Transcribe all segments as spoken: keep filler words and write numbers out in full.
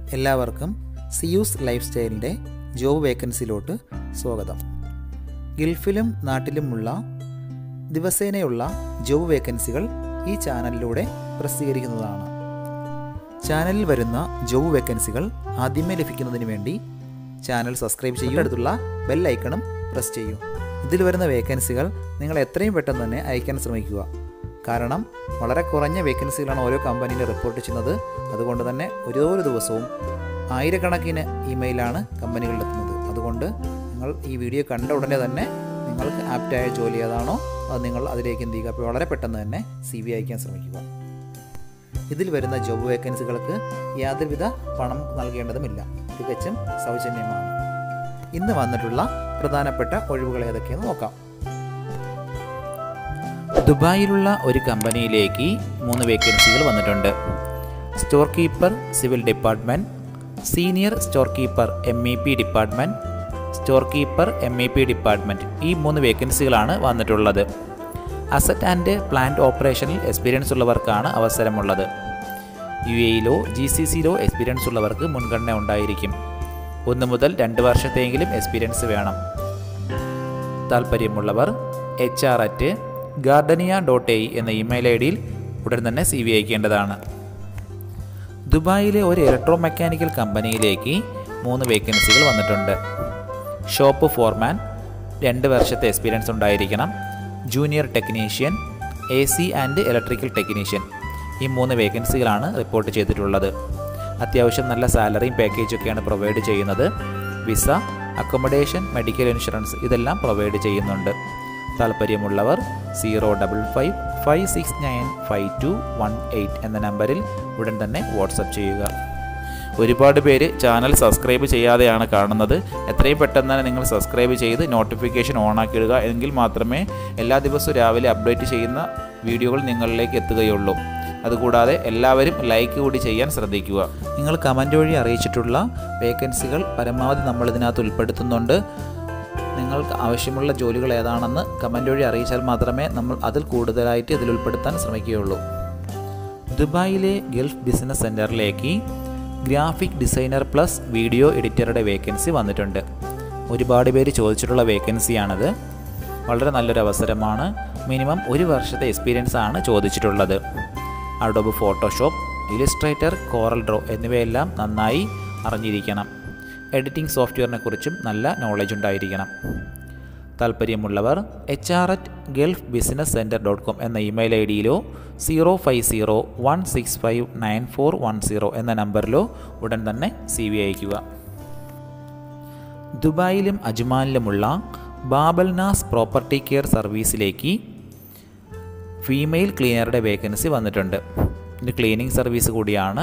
എല്ലാവർക്കും സിയൂസ് ലൈഫ് സ്റ്റൈലിൻ്റെ ജോബ് വേക്കൻസിയിലോട്ട് സ്വാഗതം. ഗൾഫിലും നാട്ടിലുമുള്ള ദിവസേനയുള്ള ജോബ് വേക്കൻസികൾ ഈ ചാനലിലൂടെ പ്രസിദ്ധീകരിക്കുന്നതാണ്. ചാനലിൽ വരുന്ന ജോബ് വേക്കൻസികൾ ആദ്യമേ ലഭിക്കുന്നതിന് വേണ്ടി ചാനൽ സബ്സ്ക്രൈബ് ചെയ്യും, അടുത്തുള്ള ബെൽ ഐക്കണും പ്രസ് ചെയ്യൂ. ഇതിൽ വരുന്ന വേക്കൻസികൾ നിങ്ങൾ എത്രയും പെട്ടെന്ന് തന്നെ അയക്കാൻ ശ്രമിക്കുക. കാരണം വളരെ കുറഞ്ഞ വേക്കൻസികളാണ് ഓരോ കമ്പനിയിൽ റിപ്പോർട്ട് ചെയ്യുന്നത്. അതുകൊണ്ട് തന്നെ ഓരോ ദിവസവും ആയിരക്കണക്കിന് ഇമെയിലാണ് കമ്പനികളിലെത്തുന്നത്. അതുകൊണ്ട് നിങ്ങൾ ഈ വീഡിയോ കണ്ട ഉടനെ തന്നെ നിങ്ങൾക്ക് ആപ്റ്റായ ജോലി ഏതാണോ അത് നിങ്ങൾ അതിലേക്ക് എന്ത് ചെയ്യുക, അപ്പോൾ വളരെ പെട്ടെന്ന് തന്നെ സി വി അയക്കാൻ ശ്രമിക്കുക. ഇതിൽ വരുന്ന ജോബ് വേക്കൻസികൾക്ക് യാതൊരുവിധ പണം നൽകേണ്ടതുമില്ല, തികച്ചും സൗജന്യമാണ്. ഇന്ന് വന്നിട്ടുള്ള പ്രധാനപ്പെട്ട ഒഴിവുകൾ ഏതൊക്കെയെന്ന് നോക്കാം. ദുബായിലുള്ള ഒരു കമ്പനിയിലേക്ക് മൂന്ന് വേക്കൻസികൾ വന്നിട്ടുണ്ട്. Store keeper civil department, senior store keeper M E P department, store keeper M E P department ഈ മൂന്ന് വേക്കൻസികളാണ് വന്നിട്ടുള്ളത്. അസറ്റ് ആൻഡ് പ്ലാന്റ് ഓപ്പറേഷനിൽ എക്സ്പീരിയൻസ് ഉള്ളവർക്കാണ് അവസരമുള്ളത്. യു എയിലോ ജി സി സിയിലോ എക്സ്പീരിയൻസ് ഉള്ളവർക്ക് മുൻഗണന ഉണ്ടായിരിക്കും. ഒന്ന് മുതൽ രണ്ട് വർഷത്തെങ്കിലും എക്സ്പീരിയൻസ് വേണം. താല്പര്യമുള്ളവർ H R at Gardenia dot A എന്ന ഇമെയിൽ ഐ ഡിയിൽ ഉടൻ തന്നെ സി വി അയക്കേണ്ടതാണ്. ദുബായിലെ ഒരു ഇലക്ട്രോ മെക്കാനിക്കൽ കമ്പനിയിലേക്ക് മൂന്ന് വേക്കൻസികൾ വന്നിട്ടുണ്ട്. ഷോപ്പ് ഫോർമാൻ, രണ്ട് വർഷത്തെ എക്സ്പീരിയൻസ് ഉണ്ടായിരിക്കണം. Junior technician, A C and electrical technician ഈ മൂന്ന് വേക്കൻസികളാണ് റിപ്പോർട്ട് ചെയ്തിട്ടുള്ളത്. അത്യാവശ്യം നല്ല സാലറിയും പാക്കേജൊക്കെയാണ് പ്രൊവൈഡ് ചെയ്യുന്നത്. വിസ, അക്കോമഡേഷൻ, മെഡിക്കൽ ഇൻഷുറൻസ് ഇതെല്ലാം പ്രൊവൈഡ് ചെയ്യുന്നുണ്ട്. താല്പര്യമുള്ളവർ zero double five five six nine five two one eight എന്ന നമ്പറിൽ ഉടൻ തന്നെ വാട്സപ്പ് ചെയ്യുക. ഒരുപാട് പേര് ചാനൽ സബ്സ്ക്രൈബ് ചെയ്യാതെയാണ് കാണുന്നത്. എത്രയും പെട്ടെന്ന് തന്നെ നിങ്ങൾ സബ്സ്ക്രൈബ് ചെയ്ത് നോട്ടിഫിക്കേഷൻ ഓൺ ആക്കിയിടുക. എങ്കിൽ മാത്രമേ എല്ലാ ദിവസവും രാവിലെ അപ്ഡേറ്റ് ചെയ്യുന്ന വീഡിയോകൾ നിങ്ങളിലേക്ക് എത്തുകയുള്ളൂ. അതുകൂടാതെ എല്ലാവരും ലൈക്ക് കൂടി ചെയ്യാൻ ശ്രദ്ധിക്കുക. നിങ്ങൾ കമൻറ്റ് വഴി അറിയിച്ചിട്ടുള്ള വേക്കൻസികൾ പരമാവധി നമ്മൾ ഇതിനകത്ത് ഉൾപ്പെടുത്തുന്നുണ്ട്. നിങ്ങൾക്ക് ആവശ്യമുള്ള ജോലികൾ ഏതാണെന്ന് കമൻറ്റ് വഴി അറിയിച്ചാൽ മാത്രമേ നമ്മൾ അതിൽ കൂടുതലായിട്ട് ഇതിൽ ഉൾപ്പെടുത്താൻ ശ്രമിക്കുകയുള്ളൂ. ദുബായിലെ ഗൾഫ് ബിസിനസ് സെൻറ്ററിലേക്ക് ഗ്രാഫിക് ഡിസൈനർ പ്ലസ് വീഡിയോ എഡിറ്ററുടെ വേക്കൻസി വന്നിട്ടുണ്ട്. ഒരുപാട് പേര് ചോദിച്ചിട്ടുള്ള വേക്കൻസിയാണത്. വളരെ നല്ലൊരു അവസരമാണ്. മിനിമം ഒരു വർഷത്തെ എക്സ്പീരിയൻസ് ആണ് ചോദിച്ചിട്ടുള്ളത്. Adobe Photoshop, Illustrator, Corel Draw എന്നിവയെല്ലാം നന്നായി അറിഞ്ഞിരിക്കണം. എഡിറ്റിംഗ് സോഫ്റ്റ്വെയറിനെ കുറിച്ചും നല്ല നോളജ് ഉണ്ടായിരിക്കണം. താല്പര്യമുള്ളവർ H R at Gulf business centre dot com എന്ന ഇമെയിൽ ഐ ഡിയിലോ zero five zero one six five nine four one zero എന്ന നമ്പറിലോ ഉടൻ തന്നെ സി വി അയക്കുക. ദുബായിലും അജ്മാനിലുമുള്ള ബാബൽനാസ് പ്രോപ്പർട്ടി കെയർ സർവീസിലേക്ക് ഫീമെയിൽ ക്ലീനറുടെ വേക്കൻസി വന്നിട്ടുണ്ട്. ഇത് ക്ലീനിങ് സർവീസ് കൂടിയാണ്.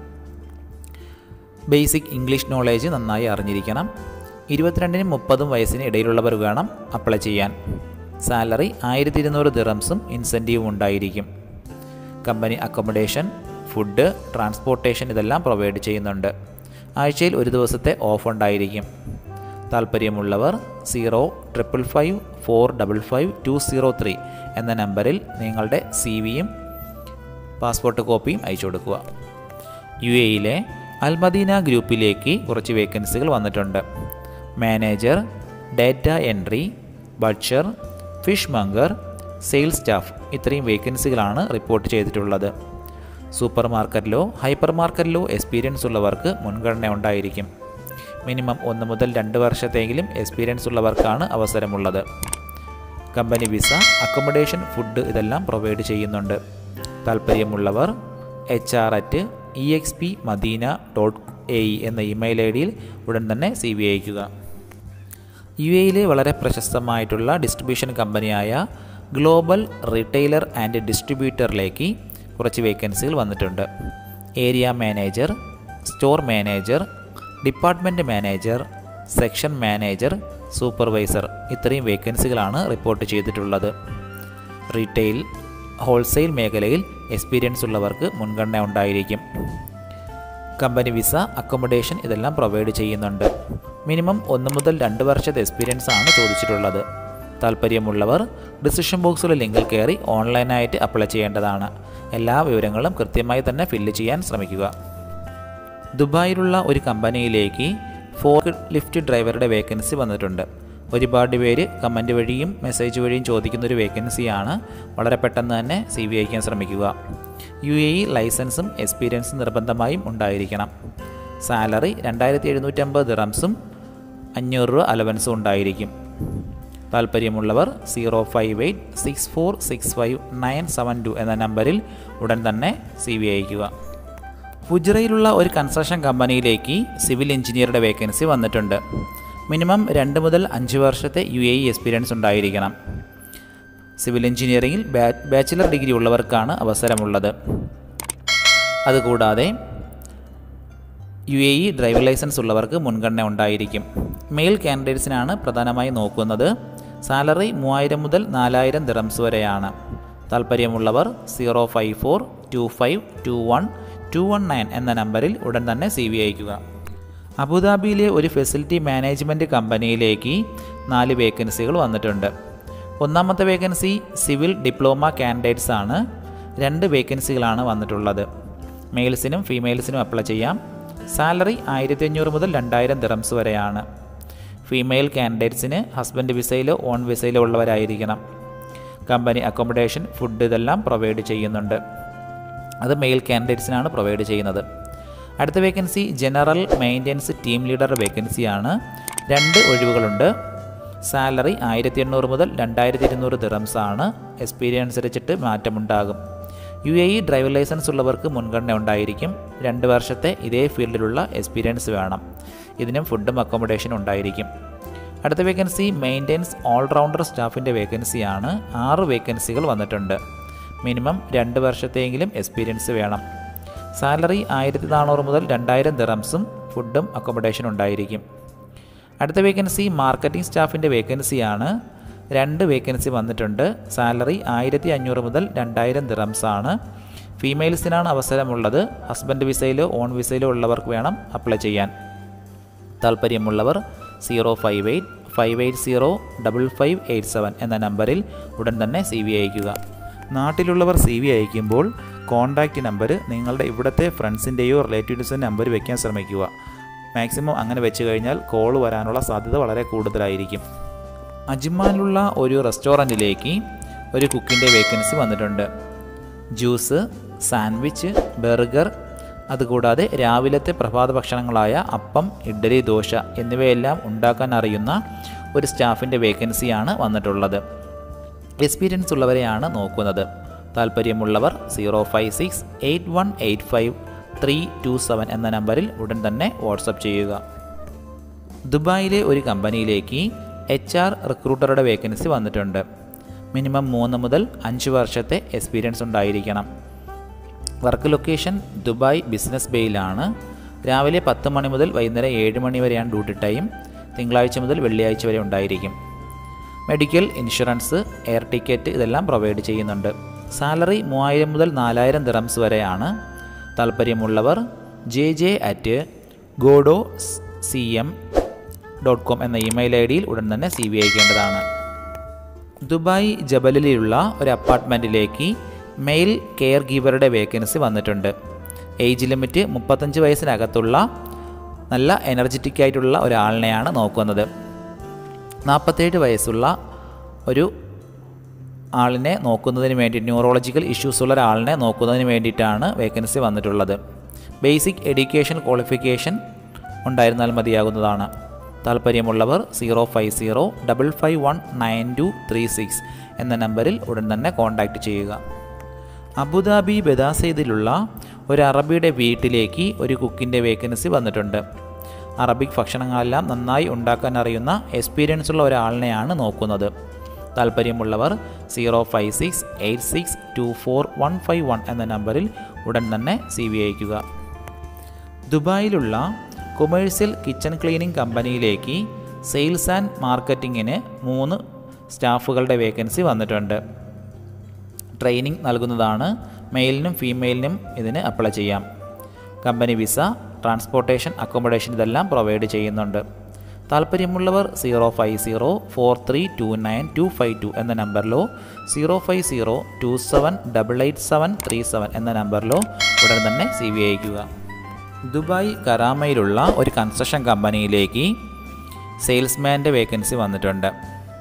ബേസിക് ഇംഗ്ലീഷ് നോളേജ് നന്നായി അറിഞ്ഞിരിക്കണം. ഇരുപത്തിരണ്ടിനും മുപ്പതും വയസ്സിന് ഇടയിലുള്ളവർ വേണം അപ്ലൈ ചെയ്യാൻ. സാലറി ആയിരത്തി ഇരുന്നൂറ് ദിറംസും ഇൻസെൻറ്റീവും ഉണ്ടായിരിക്കും. കമ്പനി അക്കോമഡേഷൻ, ഫുഡ്, ട്രാൻസ്പോർട്ടേഷൻ ഇതെല്ലാം പ്രൊവൈഡ് ചെയ്യുന്നുണ്ട്. ആഴ്ചയിൽ ഒരു ദിവസത്തെ ഓഫ് ഉണ്ടായിരിക്കും. താല്പര്യമുള്ളവർ zero triple five four double five two zero three എന്ന നമ്പറിൽ നിങ്ങളുടെ സി വിയും പാസ്പോർട്ട് കോപ്പിയും അയച്ചു കൊടുക്കുക. യു എയിലെ അൽമദീന ഗ്രൂപ്പിലേക്ക് കുറച്ച് വേക്കൻസികൾ വന്നിട്ടുണ്ട്. Manager, data entry, butcher, fishmonger, sales staff ഇത്രയും വേക്കൻസികളാണ് റിപ്പോർട്ട് ചെയ്തിട്ടുള്ളത്. സൂപ്പർ മാർക്കറ്റിലോ ഹൈപ്പർ മാർക്കറ്റിലോ എക്സ്പീരിയൻസ് ഉള്ളവർക്ക് മുൻഗണന ഉണ്ടായിരിക്കും. മിനിമം ഒന്ന് മുതൽ രണ്ട് വർഷത്തെങ്കിലും എക്സ്പീരിയൻസ് ഉള്ളവർക്കാണ് അവസരമുള്ളത്. കമ്പനി വിസ, അക്കോമഡേഷൻ, ഫുഡ് ഇതെല്ലാം പ്രൊവൈഡ് ചെയ്യുന്നുണ്ട്. താല്പര്യമുള്ളവർ H R at E X P Madina dot A E എന്ന ഇമെയിൽ ഐ ഡിയിൽ ഉടൻ തന്നെ സി വി അയക്കുക. യു എയിലെ വളരെ പ്രശസ്തമായിട്ടുള്ള ഡിസ്ട്രിബ്യൂഷൻ കമ്പനിയായ ഗ്ലോബൽ റീറ്റെയിലർ ആൻഡ് ഡിസ്ട്രിബ്യൂട്ടറിലേക്ക് കുറച്ച് വേക്കൻസികൾ വന്നിട്ടുണ്ട്. Area manager, store manager, department manager, section manager, supervisor ഇത്രയും വേക്കൻസികളാണ് റിപ്പോർട്ട് ചെയ്തിട്ടുള്ളത്. റീറ്റെയിൽ, ഹോൾസെയിൽ മേഖലയിൽ എക്സ്പീരിയൻസ് ഉള്ളവർക്ക് മുൻഗണന ഉണ്ടായിരിക്കും. കമ്പനി വിസ, അക്കോമഡേഷൻ ഇതെല്ലാം പ്രൊവൈഡ് ചെയ്യുന്നുണ്ട്. മിനിമം ഒന്ന് മുതൽ രണ്ട് വർഷത്തെ എക്സ്പീരിയൻസ് ആണ് ചോദിച്ചിട്ടുള്ളത്. താല്പര്യമുള്ളവർ ഡിസിഷൻ ബോക്സിലെ ലിങ്കിൽ കയറി ഓൺലൈനായിട്ട് അപ്ലൈ ചെയ്യേണ്ടതാണ്. എല്ലാ വിവരങ്ങളും കൃത്യമായി തന്നെ ഫില്ല് ചെയ്യാൻ ശ്രമിക്കുക. ദുബായിലുള്ള ഒരു കമ്പനിയിലേക്ക് ഫോർക്ക് ലിഫ്റ്റ് ഡ്രൈവറുടെ വേക്കൻസി വന്നിട്ടുണ്ട്. ഒരുപാട് പേര് കമൻറ്റ് വഴിയും മെസ്സേജ് വഴിയും ചോദിക്കുന്നൊരു വേക്കൻസിയാണ്. വളരെ പെട്ടെന്ന് തന്നെ സി വി അയക്കാൻ ശ്രമിക്കുക. യു എ ഇ ലൈസൻസും എക്സ്പീരിയൻസും നിർബന്ധമായും ഉണ്ടായിരിക്കണം. സാലറി രണ്ടായിരത്തി എഴുന്നൂറ്റമ്പത് ദിറംസും അഞ്ഞൂറ് രൂപ അലവൻസും ഉണ്ടായിരിക്കും. താല്പര്യമുള്ളവർ zero five eight six four six five nine seven two എന്ന നമ്പറിൽ ഉടൻ തന്നെ സി വി അയക്കുക. ഫുജറയിലുള്ള ഒരു കൺസ്ട്രക്ഷൻ കമ്പനിയിലേക്ക് സിവിൽ എഞ്ചിനീയറുടെ വേക്കൻസി വന്നിട്ടുണ്ട്. മിനിമം രണ്ട് മുതൽ അഞ്ച് വർഷത്തെ യു എ ഇ എക്സ്പീരിയൻസ് ഉണ്ടായിരിക്കണം. സിവിൽ എഞ്ചിനീയറിംഗിൽ ബാച്ചിലർ ഡിഗ്രി ഉള്ളവർക്കാണ് അവസരമുള്ളത്. അതുകൂടാതെ U A E driving licence ഉള്ളവർക്ക് മുൻഗണന ഉണ്ടായിരിക്കും. മെയിൽ കാൻഡിഡേറ്റ്സിനാണ് പ്രധാനമായി നോക്കുന്നത്. സാലറി മൂവായിരം മുതൽ നാലായിരം ദിറംസ് വരെയാണ്. താല്പര്യമുള്ളവർ zero five four two five two one two one nine എന്ന നമ്പറിൽ ഉടൻ തന്നെ സി വി അയക്കുക. അബുദാബിയിലെ ഒരു ഫെസിലിറ്റി മാനേജ്മെൻറ്റ് കമ്പനിയിലേക്ക് നാല് വേക്കൻസികൾ വന്നിട്ടുണ്ട്. ഒന്നാമത്തെ വേക്കൻസി സിവിൽ ഡിപ്ലോമ കാൻഡിഡേറ്റ്സ് ആണ്. രണ്ട് വേക്കൻസികളാണ് വന്നിട്ടുള്ളത്. മെയിൽസിനും ഫീമെയിൽസിനും അപ്ലൈ ചെയ്യാം. സാലറി ആയിരത്തി അഞ്ഞൂറ് മുതൽ രണ്ടായിരം ദിറംസ് വരെയാണ്. ഫീമെയിൽ കാൻഡിഡേറ്റ്സിന് ഹസ്ബൻഡ് വിസയിലോ ഓൺ വിസയിലോ ഉള്ളവരായിരിക്കണം. കമ്പനി അക്കോമഡേഷൻ, ഫുഡ് ഇതെല്ലാം പ്രൊവൈഡ് ചെയ്യുന്നുണ്ട്. അത് മെയിൽ കാൻഡിഡേറ്റ്സിനാണ് പ്രൊവൈഡ് ചെയ്യുന്നത്. അടുത്ത vacancy general maintenance team leader വേക്കൻസിയാണ്. രണ്ട് ഒഴിവുകളുണ്ട്. സാലറി ആയിരത്തി എണ്ണൂറ് മുതൽ രണ്ടായിരത്തി ഇരുന്നൂറ് ദിറംസ് ആണ്. എക്സ്പീരിയൻസ് അനുസരിച്ചിട്ട് മാറ്റമുണ്ടാകും. U A E driving licence ഉള്ളവർക്ക് മുൻഗണന ഉണ്ടായിരിക്കും. രണ്ട് വർഷത്തെ ഇതേ ഫീൽഡിലുള്ള എക്സ്പീരിയൻസ് വേണം. ഇതിനും ഫുഡും അക്കോമഡേഷനും ഉണ്ടായിരിക്കും. അടുത്ത വേക്കൻസി മെയിൻ്റെനൻസ് ഓൾറൗണ്ടർ സ്റ്റാഫിൻ്റെ വേക്കൻസിയാണ്. ആറ് വേക്കൻസികൾ വന്നിട്ടുണ്ട്. മിനിമം രണ്ട് വർഷത്തെയെങ്കിലും എക്സ്പീരിയൻസ് വേണം. സാലറി ആയിരത്തി നാനൂറ് മുതൽ രണ്ടായിരം ദിറംസും ഫുഡും അക്കോമഡേഷനും ഉണ്ടായിരിക്കും. അടുത്ത വേക്കൻസി മാർക്കറ്റിംഗ് സ്റ്റാഫിൻ്റെ വേക്കൻസിയാണ്. രണ്ട് വേക്കൻസി വന്നിട്ടുണ്ട്. സാലറി ആയിരത്തി അഞ്ഞൂറ് മുതൽ രണ്ടായിരം ദിറംസ് ആണ്. ഫീമെയിൽസിനാണ് അവസരമുള്ളത്. ഹസ്ബൻഡ് വിസയിലോ ഓൺ വിസയിലോ ഉള്ളവർക്ക് വേണം അപ്ലൈ ചെയ്യാൻ. താല്പര്യമുള്ളവർ zero five eight five eight zero double five eight seven എന്ന നമ്പറിൽ ഉടൻ തന്നെ സി വി അയക്കുക. നാട്ടിലുള്ളവർ സി വി അയക്കുമ്പോൾ കോൺടാക്റ്റ് നമ്പർ നിങ്ങളുടെ ഇവിടുത്തെ ഫ്രണ്ട്സിൻ്റെയോ റിലേറ്റീവ്സിൻ്റെ നമ്പർ വയ്ക്കാൻ ശ്രമിക്കുക. മാക്സിമം അങ്ങനെ വെച്ച് കഴിഞ്ഞാൽ കോൾ വരാനുള്ള സാധ്യത വളരെ കൂടുതലായിരിക്കും. അജ്മാനിലുള്ള ഒരു റെസ്റ്റോറൻറ്റിലേക്ക് ഒരു കുക്കിൻ്റെ വേക്കൻസി വന്നിട്ടുണ്ട്. ജ്യൂസ്, സാൻഡ്വിച്ച്, ബർഗർ, അതുകൂടാതെ രാവിലത്തെ പ്രഭാത ഭക്ഷണങ്ങളായ അപ്പം, ഇഡ്ഡലി, ദോശ എന്നിവയെല്ലാം ഉണ്ടാക്കാൻ അറിയുന്ന ഒരു സ്റ്റാഫിൻ്റെ വേക്കൻസിയാണ് വന്നിട്ടുള്ളത്. എക്സ്പീരിയൻസ് ഉള്ളവരെയാണ് നോക്കുന്നത്. താല്പര്യമുള്ളവർ zero five six eight one eight five three two seven എന്ന നമ്പറിൽ ഉടൻ തന്നെ വാട്സപ്പ് ചെയ്യുക. ദുബായിലെ ഒരു കമ്പനിയിലേക്ക് എച്ച് ആർ റിക്രൂട്ടറുടെ വേക്കൻസി വന്നിട്ടുണ്ട്. മിനിമം മൂന്ന് മുതൽ അഞ്ച് വർഷത്തെ എക്സ്പീരിയൻസ് ഉണ്ടായിരിക്കണം. വർക്ക് ലൊക്കേഷൻ ദുബായ് ബിസിനസ് ബേയിലാണ്. രാവിലെ പത്ത് മണി മുതൽ വൈകുന്നേരം ഏഴ് മണി വരെയാണ് ഡ്യൂട്ടി ടൈം. തിങ്കളാഴ്ച മുതൽ വെള്ളിയാഴ്ച വരെ ഉണ്ടായിരിക്കും. മെഡിക്കൽ, ഇൻഷുറൻസ്, എയർ ടിക്കറ്റ് ഇതെല്ലാം പ്രൊവൈഡ് ചെയ്യുന്നുണ്ട്. സാലറി മൂവായിരം മുതൽ നാലായിരം ദിറംസ് വരെയാണ്. താല്പര്യമുള്ളവർ ജെ ജെ അറ്റ് ഗോഡോ സി എം ഡോട്ട് കോം എന്ന ഇമെയിൽ ഐ ഡിയിൽ ഉടൻ തന്നെ സി വി അയക്കേണ്ടതാണ്. ദുബായ് ജബലിലുള്ള ഒരു അപ്പാർട്ട്മെൻറ്റിലേക്ക് മെയിൽ കെയർ ഗീവറുടെ വേക്കൻസി വന്നിട്ടുണ്ട്. ഏജ് ലിമിറ്റ് മുപ്പത്തഞ്ച് വയസ്സിനകത്തുള്ള നല്ല എനർജറ്റിക് ആയിട്ടുള്ള ഒരാളിനെയാണ് നോക്കുന്നത്. നാൽപ്പത്തേഴ് വയസ്സുള്ള ഒരു ആളിനെ നോക്കുന്നതിന് വേണ്ടി, ന്യൂറോളജിക്കൽ ഇഷ്യൂസ് ഉള്ള ഒരാളിനെ നോക്കുന്നതിന് വേണ്ടിയിട്ടാണ് വേക്കൻസി വന്നിട്ടുള്ളത്. ബേസിക് എഡ്യൂക്കേഷൻ ക്വാളിഫിക്കേഷൻ ഉണ്ടായിരുന്നാൽ മതിയാകുന്നതാണ്. താല്പര്യമുള്ളവർ zero five zero double five one nine two three six എന്ന നമ്പറിൽ ഉടൻ തന്നെ കോൺടാക്റ്റ് ചെയ്യുക. അബുദാബി ബദാസയിലുള്ള ഒരു അറബിയുടെ വീട്ടിലേക്ക് ഒരു കുക്കിൻ്റെ വേക്കൻസി വന്നിട്ടുണ്ട്. അറബിക് ഭക്ഷണങ്ങളെല്ലാം നന്നായി ഉണ്ടാക്കാൻ അറിയുന്ന എക്സ്പീരിയൻസ് ഉള്ള ഒരാളിനെയാണ് നോക്കുന്നത്. താല്പര്യമുള്ളവർ zero five six eight six two four one five one എന്ന നമ്പറിൽ ഉടൻ തന്നെ സി വി അയക്കുക. ദുബായിലുള്ള കൊമേഴ്സ്യൽ കിച്ചൺ ക്ലീനിങ് കമ്പനിയിലേക്ക് സെയിൽസ് ആൻഡ് മാർക്കറ്റിങ്ങിന് മൂന്ന് സ്റ്റാഫുകളുടെ വേക്കൻസി വന്നിട്ടുണ്ട്. ട്രെയിനിങ് നൽകുന്നതാണ്. മെയിലിനും ഫീമെയിലിനും ഇതിന് അപ്ലൈ ചെയ്യാം. കമ്പനി വിസ, ട്രാൻസ്പോർട്ടേഷൻ, അക്കോമഡേഷൻ ഇതെല്ലാം പ്രൊവൈഡ് ചെയ്യുന്നുണ്ട്. താല്പര്യമുള്ളവർ zero five zero four three two nine two five two എന്ന നമ്പറിലോ zero five zero two seven double eight seven three seven എന്ന നമ്പറിലോ ഉടൻ തന്നെ സി വി അയക്കുക. ദുബായ് കരാമയിലുള്ള ഒരു കൺസ്ട്രക്ഷൻ കമ്പനിയിലേക്ക് സെയിൽസ്മാൻ്റെ വേക്കൻസി വന്നിട്ടുണ്ട്.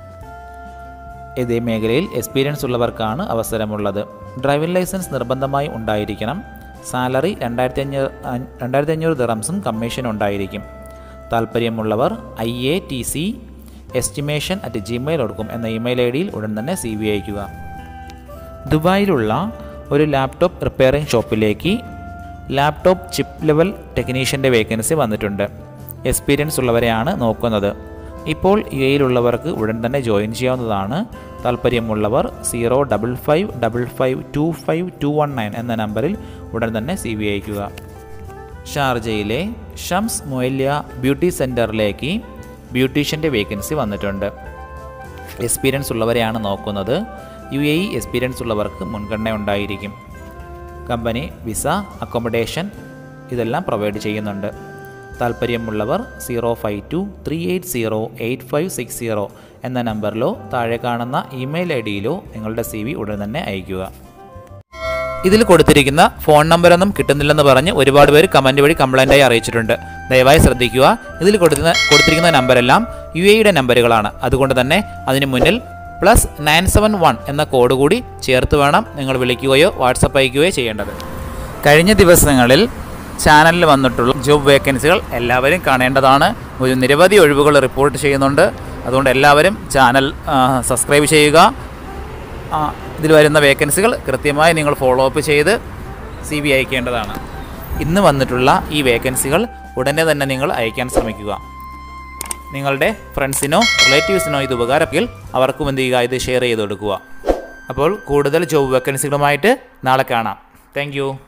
ഇതേ മേഖലയിൽ എക്സ്പീരിയൻസ് ഉള്ളവർക്കാണ് അവസരമുള്ളത്. ഡ്രൈവിംഗ് ലൈസൻസ് നിർബന്ധമായി ഉണ്ടായിരിക്കണം. സാലറി രണ്ടായിരത്തി അഞ്ഞൂറ് രണ്ടായിരത്തി അഞ്ഞൂറ് ദിറംസും കമ്മീഷൻ ഉണ്ടായിരിക്കും. താല്പര്യമുള്ളവർ I A T C estimation at Gmail dot com എന്ന ഇമെയിൽ ഐ ഡിയിൽ ഉടൻ തന്നെ സി വി അയക്കുക. ദുബായിലുള്ള ഒരു ലാപ്ടോപ്പ് റിപ്പയറിംഗ് ഷോപ്പിലേക്ക് ലാപ്ടോപ്പ് ചിപ്പ് ലെവൽ ടെക്നീഷ്യൻ്റെ വേക്കൻസി വന്നിട്ടുണ്ട്. എക്സ്പീരിയൻസ് ഉള്ളവരെയാണ് നോക്കുന്നത്. ഇപ്പോൾ യു എയിലുള്ളവർക്ക് ഉടൻ തന്നെ ജോയിൻ ചെയ്യാവുന്നതാണ്. താല്പര്യമുള്ളവർ zero double five double five two five two one nine എന്ന നമ്പറിൽ ഉടൻ തന്നെ സി വി അയക്കുക. ഷാർജയിലെ ഷംസ് മൊയ്ലിയ ബ്യൂട്ടി സെൻറ്ററിലേക്ക് ബ്യൂട്ടീഷ്യൻ്റെ വേക്കൻസി വന്നിട്ടുണ്ട്. എക്സ്പീരിയൻസ് ഉള്ളവരെയാണ് നോക്കുന്നത്. യു എ ഇ എക്സ്പീരിയൻസ് ഉള്ളവർക്ക് മുൻഗണന ഉണ്ടായിരിക്കും. കമ്പനി വിസ, അക്കോമഡേഷൻ ഇതെല്ലാം പ്രൊവൈഡ് ചെയ്യുന്നുണ്ട്. താല്പര്യമുള്ളവർ zero five two three eight zero eight five six zero എന്ന നമ്പറിലോ താഴെ കാണുന്ന ഇമെയിൽ ഐ ഡിയിലോ നിങ്ങളുടെ സി വി ഉടൻ തന്നെ അയയ്ക്കുക. ഇതിൽ കൊടുത്തിരിക്കുന്ന ഫോൺ നമ്പറൊന്നും കിട്ടുന്നില്ലെന്ന് പറഞ്ഞ് ഒരുപാട് പേര് കമൻറ്റ് വഴി കംപ്ലൈൻറ്റായി അറിയിച്ചിട്ടുണ്ട്. ദയവായി ശ്രദ്ധിക്കുക. ഇതിൽ കൊടുക്കുന്ന കൊടുത്തിരിക്കുന്ന നമ്പരെല്ലാം യു എയുടെ നമ്പറുകളാണ്. അതുകൊണ്ട് തന്നെ അതിന് മുന്നിൽ പ്ലസ് നയൻ സെവൻ വൺ എന്ന കോഡ് കൂടി ചേർത്ത് വേണം നിങ്ങൾ വിളിക്കുകയോ വാട്സപ്പ് അയക്കുകയോ ചെയ്യേണ്ടത്. കഴിഞ്ഞ ദിവസങ്ങളിൽ ചാനലിൽ വന്നിട്ടുള്ള ജോബ് വേക്കൻസികൾ എല്ലാവരും കാണേണ്ടതാണ്. ഒരു നിരവധി ഒഴിവുകൾ റിപ്പോർട്ട് ചെയ്യുന്നുണ്ട്. അതുകൊണ്ട് എല്ലാവരും ചാനൽ സബ്സ്ക്രൈബ് ചെയ്യുക. ഇതിൽ വരുന്ന വേക്കൻസികൾ കൃത്യമായി നിങ്ങൾ ഫോളോ അപ്പ് ചെയ്ത് സി വി അയക്കേണ്ടതാണ്. ഇന്ന് വന്നിട്ടുള്ള ഈ വേക്കൻസികൾ ഉടനെ തന്നെ നിങ്ങൾ അയക്കാൻ ശ്രമിക്കുക. നിങ്ങളുടെ ഫ്രണ്ട്സിനോ റിലേറ്റീവ്സിനോ ഇത് ഉപകാരമെങ്കിൽ അവർക്കും എന്ത് ചെയ്യുക, ഇത് ഷെയർ ചെയ്ത് കൊടുക്കുക. അപ്പോൾ കൂടുതൽ ജോബ് വേക്കൻസികളുമായിട്ട് നാളെ കാണാം. താങ്ക്